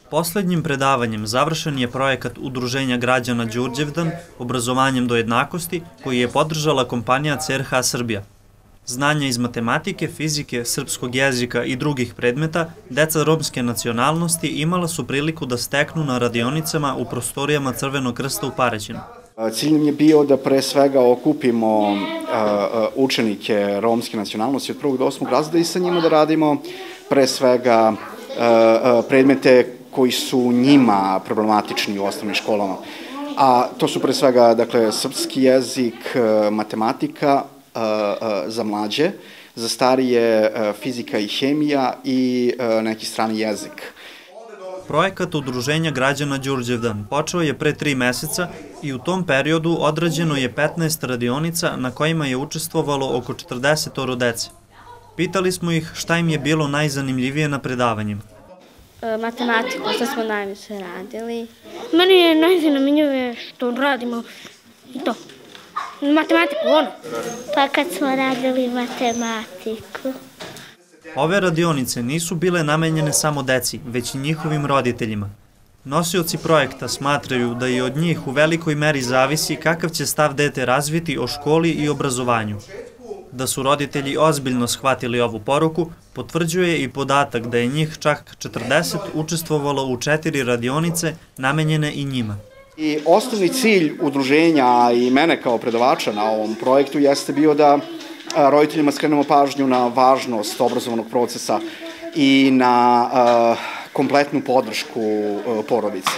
Poslednjim predavanjem završen je projekat Udruženja građana Đurđevdan obrazovanjem do jednakosti koji je podržala kompanija CRH Srbija. Znanja iz matematike, fizike, srpskog jezika i drugih predmeta deca romske nacionalnosti imala su priliku da steknu na radionicama u prostorijama Crvenog krsta u Paraćinu. Cilj nam je bio da pre svega okupimo učenike romske nacionalnosti od 1. do 8. razreda i sa njima da radimo pre svega predmete koji su njima problematični u osnovnim školama. A to su pre svega, dakle, srpski jezik, matematika za mlađe, za starije fizika i hemija i neki strani jezik. Projekat Udruženja građana Đurđevdan počeo je pre 3 meseca i u tom periodu odrađeno je 15 radionica na kojima je učestvovalo oko 40 dece. Pitali smo ih šta im je bilo najzanimljivije na predavanjima. Matematiku, što smo najviše radili. Meni je najzanimljivije što radimo i to. Matematiku, ono. Pa kad smo radili matematiku. Ove radionice nisu bile namenjene samo deci, već i njihovim roditeljima. Nosioci projekta smatraju da i od njih u velikoj meri zavisi kakav će stav dete razviti o školi i obrazovanju. Da su roditelji ozbiljno shvatili ovu poruku, potvrđuje i podatak da je njih čak 40 učestvovalo u 4 radionice namenjene i njima. I osnovni cilj udruženja i mene kao predavača na ovom projektu jeste bio da roditeljima skrenemo pažnju na važnost obrazovnog procesa i na kompletnu podršku porodice.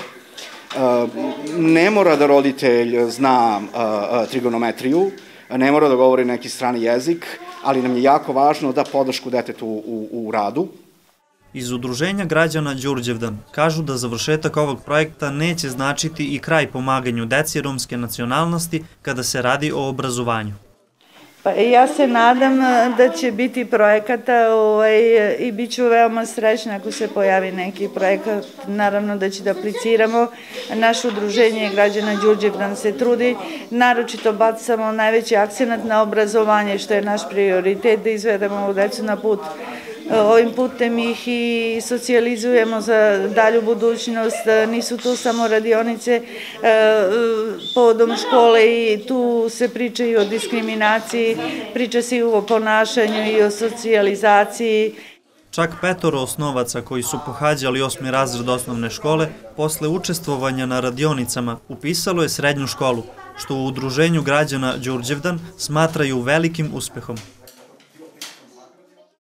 Ne mora da roditelj zna trigonometriju, ne mora da govori neki strani jezik, ali nam je jako važno da podršku detetu u radu. Iz Udruženja građana Đurđevdan kažu da završetak ovog projekta neće značiti i kraj pomaganju deci romske nacionalnosti kada se radi o obrazovanju. Pa ja se nadam da će biti projekata i bit ću veoma srećna ako se pojavi neki projekat. Naravno da će da apliciramo. Naše Udruženje građana Đurđevdan se trudi. Naročito bacamo najveći akcenat na obrazovanje, što je naš prioritet, da izvedemo ovu decu na put. Ovim putem ih i socijalizujemo za dalju budućnost. Nisu tu samo radionice povodom škole i tu se priča i o diskriminaciji, priča se i o ponašanju i o socijalizaciji. Čak 5 osnovaca koji su pohađali 8. razred osnovne škole posle učestvovanja na radionicama upisalo je srednju školu, što u Udruženju građana Đurđevdan smatraju velikim uspehom.